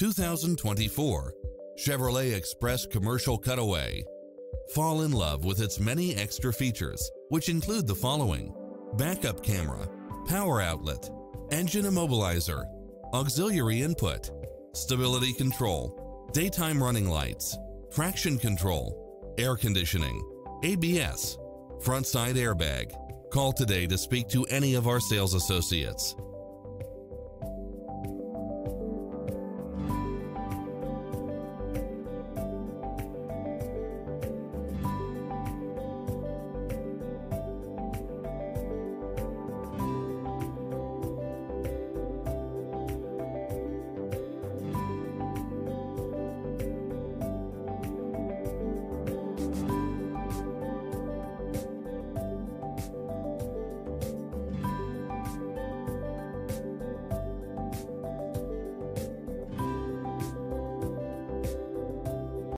2024 Chevrolet Express Commercial Cutaway. Fall in love with its many extra features, which include the following: backup camera, power outlet, engine immobilizer, auxiliary input, stability control, daytime running lights, traction control, air conditioning, ABS, front side airbag. Call today to speak to any of our sales associates.